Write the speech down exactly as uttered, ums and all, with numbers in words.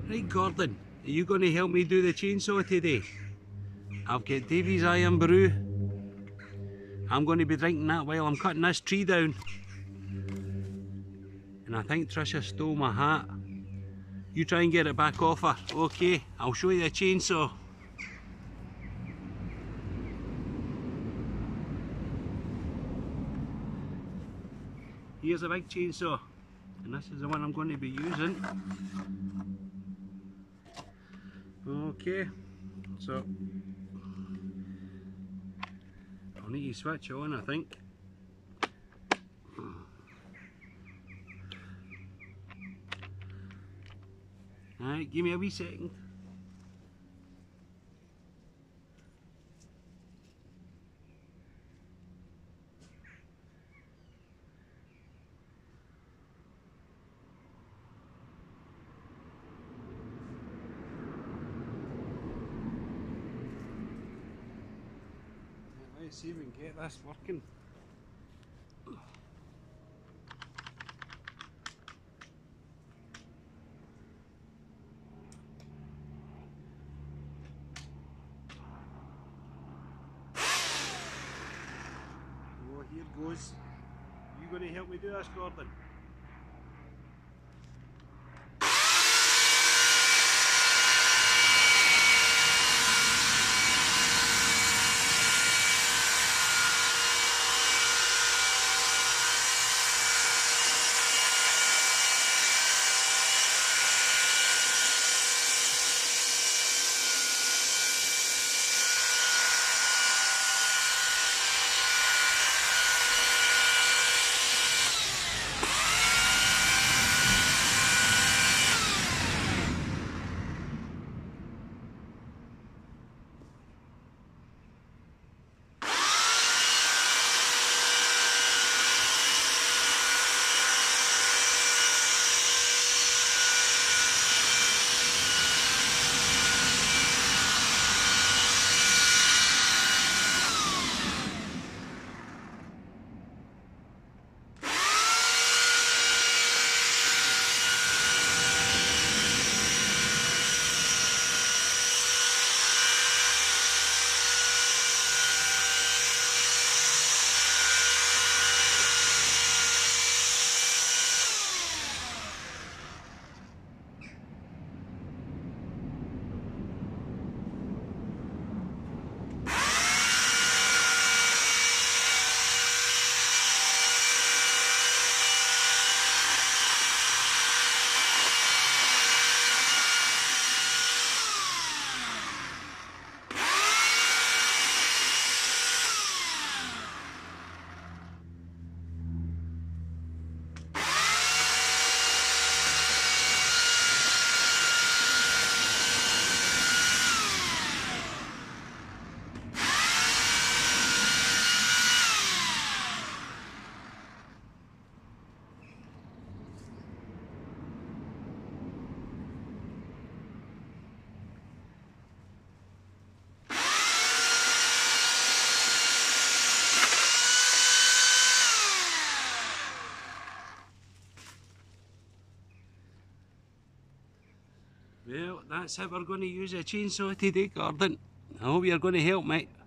Right, Gordon, are you going to help me do the chainsaw today? I've got Davy's Iron Brew. I'm going to be drinking that while I'm cutting this tree down. And I think Trisha stole my hat. You try and get it back off her. Okay, I'll show you the chainsaw. Here's a big chainsaw, and this is the one I'm going to be using. Okay, so I'll need to switch on, I think. Alright, give me a wee second. Let's see if we can get this working. Oh, here goes. You going to help me do this, Gordon? Well, that's how we're going to use a chainsaw today, Gordon. I hope you're going to help, mate.